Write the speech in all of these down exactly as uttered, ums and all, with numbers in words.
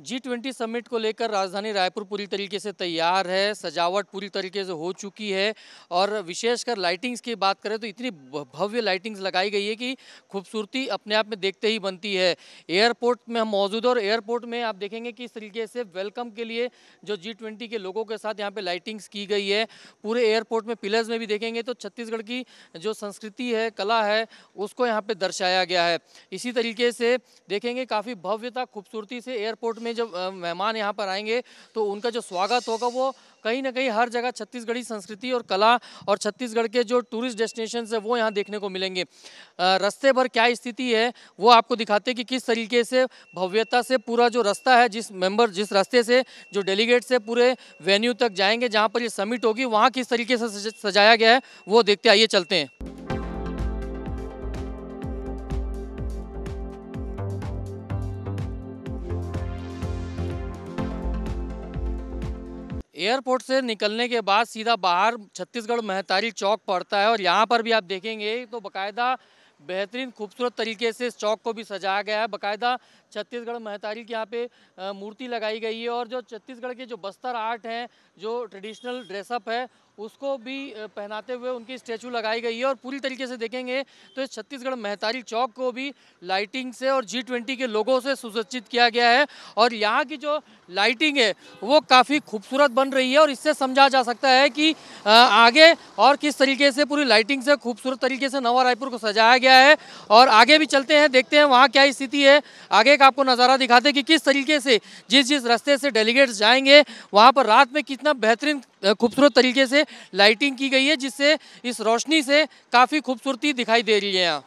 G twenty summit को लेकर राजधानी रायपुर पूरी तरीके से तैयार है, सजावट पूरी तरीके से हो चुकी है और विशेषकर लाइटिंग्स की बात करें तो इतनी भव्य लाइटिंग्स लगाई गई है कि खूबसूरती अपने आप में देखते ही बनती है। एयरपोर्ट में हम मौजूद और एयरपोर्ट में आप देखेंगे कि इस तरीके से वेलकम के लिए जो जी ट्वेंटी के लोगों के साथ यहाँ पे लाइटिंग्स की गई है। पूरे एयरपोर्ट में पिलर्स में भी देखेंगे तो छत्तीसगढ़ की जो संस्कृति है, कला है, उसको यहाँ पे दर्शाया गया है। इसी तरीके से देखेंगे काफ़ी भव्यता खूबसूरती से एयरपोर्ट में जब मेहमान यहाँ पर आएंगे तो उनका जो स्वागत होगा वो कहीं ना कहीं हर जगह छत्तीसगढ़ी संस्कृति और कला और छत्तीसगढ़ के जो टूरिस्ट डेस्टिनेशन है वो यहाँ देखने को मिलेंगे। रास्ते भर क्या स्थिति है वो आपको दिखाते हैं कि किस तरीके से भव्यता से पूरा जो रास्ता है, जिस मेंबर जिस रास्ते से जो डेलीगेट से पूरे वेन्यू तक जाएंगे जहाँ पर ये समिट होगी, वहाँ किस तरीके से सजाया गया है वो देखते आइए चलते हैं। एयरपोर्ट से निकलने के बाद सीधा बाहर छत्तीसगढ़ महतारी चौक पड़ता है और यहाँ पर भी आप देखेंगे तो बाकायदा बेहतरीन खूबसूरत तरीके से इस चौक को भी सजाया गया है। बाकायदा छत्तीसगढ़ महतारी की यहाँ पे मूर्ति लगाई गई है और जो छत्तीसगढ़ के जो बस्तर आर्ट हैं, जो ट्रेडिशनल ड्रेसअप है, उसको भी पहनाते हुए उनकी स्टैचू लगाई गई है। और पूरी तरीके से देखेंगे तो इस छत्तीसगढ़ महतारी चौक को भी लाइटिंग से और जी ट्वेंटी के लोगों से सुसज्जित किया गया है और यहाँ की जो लाइटिंग है वो काफ़ी खूबसूरत बन रही है और इससे समझा जा सकता है कि आगे और किस तरीके से पूरी लाइटिंग से खूबसूरत तरीके से नवा रायपुर को सजाया गया है। और आगे भी चलते हैं, देखते हैं वहाँ क्या स्थिति है। आगे का आपको नज़ारा दिखाते हैं कि किस तरीके से जिस जिस रास्ते से डेलीगेट्स जाएंगे वहाँ पर रात में कितना बेहतरीन खूबसूरत तरीके से लाइटिंग की गई है, जिससे इस रोशनी से काफ़ी खूबसूरती दिखाई दे रही है यहाँ।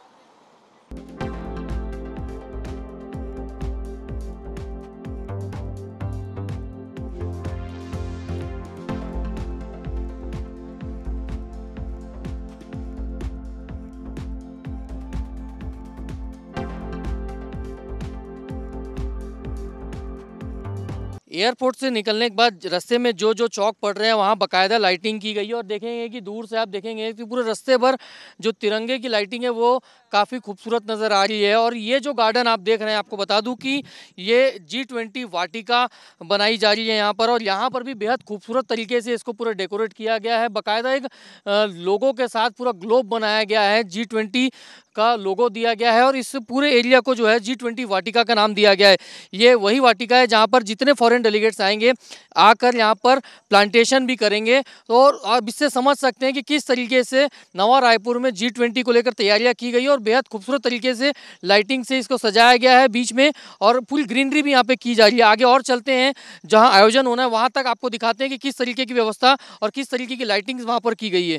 एयरपोर्ट से निकलने के बाद रास्ते में जो जो चौक पड़ रहे हैं वहाँ बाकायदा लाइटिंग की गई है और देखेंगे कि दूर से आप देखेंगे कि पूरे रास्ते भर जो तिरंगे की लाइटिंग है वो काफ़ी खूबसूरत नज़र आ रही है। और ये जो गार्डन आप देख रहे हैं, आपको बता दूं कि ये जी ट्वेंटी वाटिका बनाई जा रही है यहाँ पर और यहाँ पर भी बेहद खूबसूरत तरीके से इसको पूरा डेकोरेट किया गया है। बाकायदा एक लोगों के साथ पूरा ग्लोब बनाया गया है, जी ट्वेंटी का लोगो दिया गया है और इस पूरे एरिया को जो है जी ट्वेंटी वाटिका का नाम दिया गया है। ये वही वाटिका है जहाँ पर जितने फॉरेन डेलीगेट्स आएंगे आकर यहाँ पर प्लांटेशन भी करेंगे। तो और आप इससे समझ सकते हैं कि किस तरीके से नवा रायपुर में जी ट्वेंटी को लेकर तैयारियां की गई और बेहद खूबसूरत तरीके से लाइटिंग से इसको सजाया गया है बीच में और पूरी ग्रीनरी भी यहाँ पे की जा रही है। आगे और चलते हैं, जहाँ आयोजन होना है वहाँ तक आपको दिखाते हैं कि किस तरीके की व्यवस्था और किस तरीके की लाइटिंग वहाँ पर की गई है।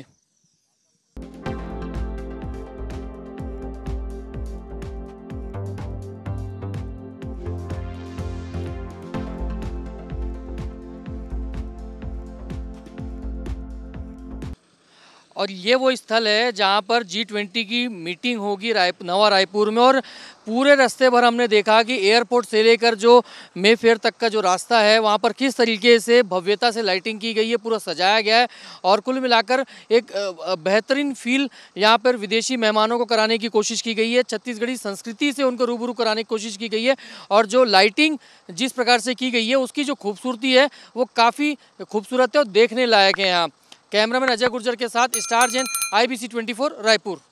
और ये वो स्थल है जहाँ पर जी ट्वेंटी की मीटिंग होगी रायपुर नवा रायपुर में। और पूरे रास्ते भर हमने देखा कि एयरपोर्ट से लेकर जो मे फेयर तक का जो रास्ता है वहाँ पर किस तरीके से भव्यता से लाइटिंग की गई है, पूरा सजाया गया है। और कुल मिलाकर एक बेहतरीन फील यहाँ पर विदेशी मेहमानों को कराने की कोशिश की गई है, छत्तीसगढ़ी संस्कृति से उनको रूबरू कराने की कोशिश की गई है। और जो लाइटिंग जिस प्रकार से की गई है उसकी जो खूबसूरती है वो काफ़ी खूबसूरत है और देखने लायक है। यहाँ कैमरामैन अजय गुर्जर के साथ star Jain, I B C twenty four Raipur.